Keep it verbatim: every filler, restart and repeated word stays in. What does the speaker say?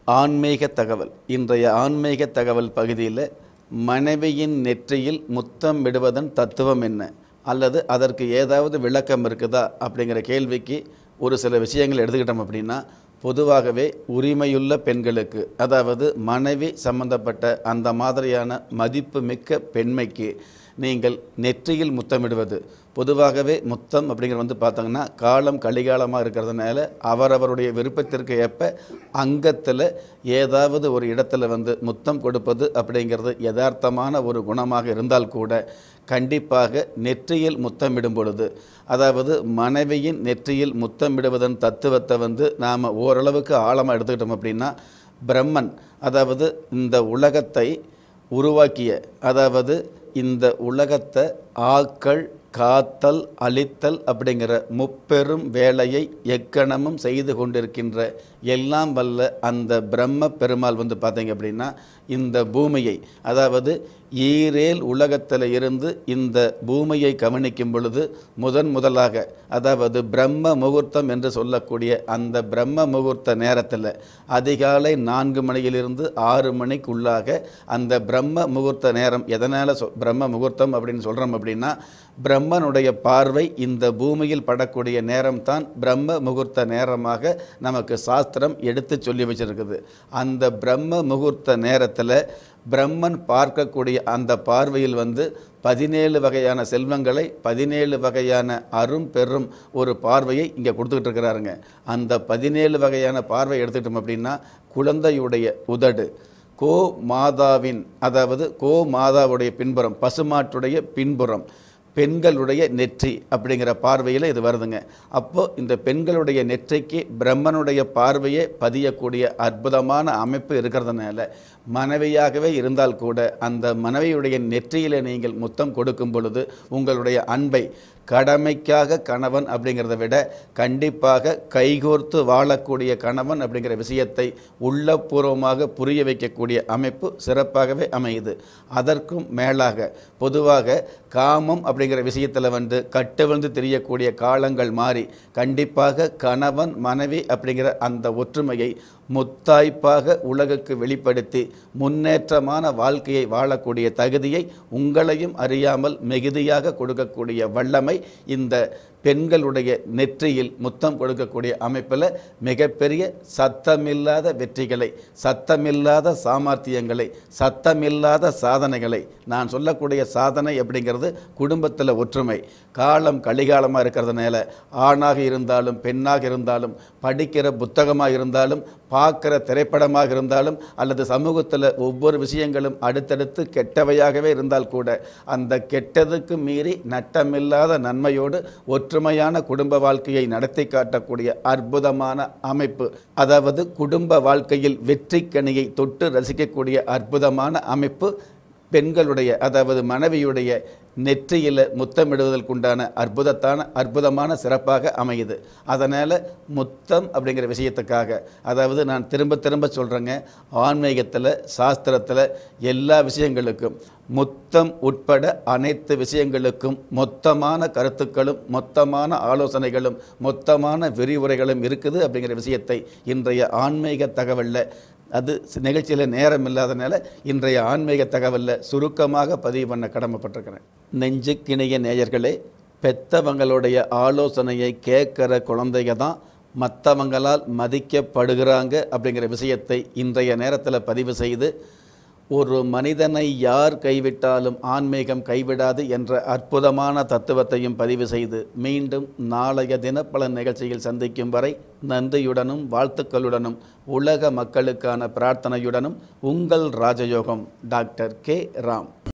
ஆன்மீக தகவல். இன்றைய ஆன்மீக தகவல் பகுதியில் மனைவியின் நெற்றியில் முத்தம் விடுவதன் தத்துவம் என்ன, அல்லது அதற்கு ஏதாவது விளக்கம் இருக்குதா அப்படிங்கிற கேள்விக்கு ஒரு சில விஷயங்கள் எடுத்துக்கிட்டோம் அப்படின்னா, பொதுவாகவே உரிமையுள்ள பெண்களுக்கு, அதாவது மனைவி சம்பந்தப்பட்ட அந்த மாதிரியான மதிப்பு மிக்க பெண்மைக்கு நீங்கள் நெற்றியில் முத்தமிடுவது, பொதுவாகவே முத்தம் அப்படிங்கிற வந்து பார்த்தாங்கன்னா காலம் கலிகாலமாக இருக்கிறதுனால அவரவருடைய விருப்பத்திற்கு ஏற்ப அங்கத்தில் ஏதாவது ஒரு இடத்துல வந்து முத்தம் கொடுப்பது அப்படிங்கிறது யதார்த்தமான ஒரு குணமாக இருந்தால் கூட, கண்டிப்பாக நெற்றியில் முத்தமிடும் பொழுது, அதாவது மனைவியின் நெற்றியில் முத்தமிடுவதன் தத்துவத்தை வந்து நாம் ஓரளவுக்கு ஆழமாக எடுத்துக்கிட்டோம் அப்படின்னா, பிரம்மன், அதாவது இந்த உலகத்தை உருவாக்கிய, அதாவது இந்த உலகத்தை ஆக்கல் காத்தல் அழித்தல் அப்படிங்கிற முப்பெரும் வேலையை எக்கணமும் செய்து கொண்டிருக்கின்ற எல்லாம் வல்ல அந்த பிரம்ம பெருமாள் வந்து பார்த்தீங்க அப்படின்னா, இந்த பூமியை, அதாவது ஈரேல் உலகத்தில் இருந்து இந்த பூமியை கவனிக்கும் பொழுது முதன் முதலாக, அதாவது பிரம்ம முகூர்த்தம் என்று சொல்லக்கூடிய அந்த பிரம்ம முகூர்த்த நேரத்தில் அதிகாலை நான்கு மணியிலிருந்து ஆறு மணிக்குள்ளாக அந்த பிரம்ம முகூர்த்த நேரம், எதனால் சொ பிரம்ம முகூர்த்தம் அப்படின்னு சொல்கிறோம் அப்படின்னா, பிரம்மனுடைய பார்வை இந்த பூமியில் படக்கூடிய நேரம்தான் பிரம்ம முகூர்த்த நேரமாக நமக்கு சாஸ்திரம் எடுத்து சொல்லி வச்சிருக்குது. அந்த பிரம்ம முகூர்த்த நேரத்தில் பிரம்மன் பார்க்கக்கூடிய அந்த பார்வையில் வந்து பதினேழு வகையான செல்வங்களை, பதினேழு வகையான அரும் பெரும் ஒரு பார்வையை இங்கே கொடுத்துக்கிட்டு இருக்கிறாருங்க. அந்த பதினேழு வகையான பார்வை எடுத்துக்கிட்டோம் அப்படின்னா, குழந்தையுடைய உதடு, கோ மாதாவின், அதாவது கோ மாதாவுடைய பின்புறம், பசுமாட்டுடைய பின்புறம், பெண்களுடைய நெற்றி அப்படிங்கிற பார்வையில் இது வருதுங்க. அப்போது இந்த பெண்களுடைய நெற்றிக்கு பிரம்மனுடைய பார்வையே பதியக்கூடிய அற்புதமான அமைப்பு இருக்கிறதுனால, மனைவியாகவே இருந்தால் கூட அந்த மனைவியுடைய நெற்றியில் நீங்கள் முத்தம் கொடுக்கும் பொழுது உங்களுடைய அன்பை, கடமைக்காக கணவன் அப்படிங்கிறத விட கண்டிப்பாக கைகோர்த்து வாழக்கூடிய கணவன் அப்படிங்கிற விஷயத்தை உள்ளபூர்வமாக புரிய வைக்கக்கூடிய அமைப்பு சிறப்பாகவே அமையுது. அதற்கும் மேலாக பொதுவாக காமம் அப்படிங்கிற விஷயத்தில் வந்து கட்டவிழ்ந்து தெரியக்கூடிய காலங்கள் மாறி, கண்டிப்பாக கணவன் மனைவி அப்படிங்கிற அந்த ஒற்றுமையை முத்தாய்ப்பாக உலகுக்கு வெளிப்படுத்தி முன்னேற்றமான வாழ்க்கையை வாழக்கூடிய தகுதியை உங்களையும் அறியாமல் மிகுதியாக கொடுக்கக்கூடிய வல்லமை இந்த பெண்களுடைய நெற்றியில் முத்தம் கொடுக்கக்கூடிய அமைப்பில் மிகப்பெரிய சத்தமில்லாத வெற்றிகளை, சத்தமில்லாத சாமர்த்தியங்களை, சத்தமில்லாத சாதனைகளை, நான் சொல்லக்கூடிய சாதனை அப்படிங்கிறது குடும்பத்தில் ஒற்றுமை. காலம் கலிகாலமாக இருக்கிறதுனால ஆணாக இருந்தாலும் பெண்ணாக இருந்தாலும், படிக்கிற புத்தகமாக இருந்தாலும், பார்க்குற திரைப்படமாக இருந்தாலும், அல்லது சமூகத்தில் ஒவ்வொரு விஷயங்களும் அடுத்தடுத்து கெட்டவையாகவே இருந்தால் கூட அந்த கெட்டதுக்கு மீறி நட்டமில்லாத நன்மையோடு ஒற்றுமையான குடும்ப வாழ்க்கையை நடத்தி காட்டக்கூடிய அற்புதமான அமைப்பு, அதாவது குடும்ப வாழ்க்கையில் வெற்றி கனியை தொட்டு ரசிக்கக்கூடிய அற்புதமான அமைப்பு பெண்களுடைய, அதாவது மனைவியுடைய நெற்றியில் முத்தமிடுவதற்குண்டான அற்புதத்தான அற்புதமான சிறப்பாக அமையுது. அதனால் முத்தம் அப்படிங்கிற விஷயத்துக்காக, அதாவது நான் திரும்ப திரும்ப சொல்கிறேங்க, ஆன்மீகத்தில் சாஸ்திரத்தில் எல்லா விஷயங்களுக்கும் முத்தம் உட்பட அனைத்து விஷயங்களுக்கும் மொத்தமான கருத்துக்களும் மொத்தமான ஆலோசனைகளும் மொத்தமான விரிவுரைகளும் இருக்குது அப்படிங்கிற விஷயத்தை இன்றைய ஆன்மீக தகவலில், அது நிகழ்ச்சியில் நேரம் இல்லாதனால இன்றைய ஆன்மீக தகவலில் சுருக்கமாக பதிவு பண்ண கடமைப்பட்டிருக்கிறேன். நெஞ்சுக்கிணைய நேயர்களே, பெத்தவங்களுடைய ஆலோசனையை கேட்குற குழந்தைங்க தான் மற்றவங்களால் மதிக்கப்படுகிறாங்க அப்படிங்கிற விஷயத்தை இன்றைய நேரத்தில் பதிவு செய்து, ஒரு மனிதனை யார் கைவிட்டாலும் ஆன்மீகம் கைவிடாது என்ற அற்புதமான தத்துவத்தையும் பதிவு செய்து, மீண்டும் நாளைய தினப்பலன் நிகழ்ச்சியில் சந்திக்கும் வரை நன்றியுடனும் வாழ்த்துக்களுடனும் உலக மக்களுக்கான பிரார்த்தனையுடனும் உங்கள் ராஜயோகம் டாக்டர் கே ராம்.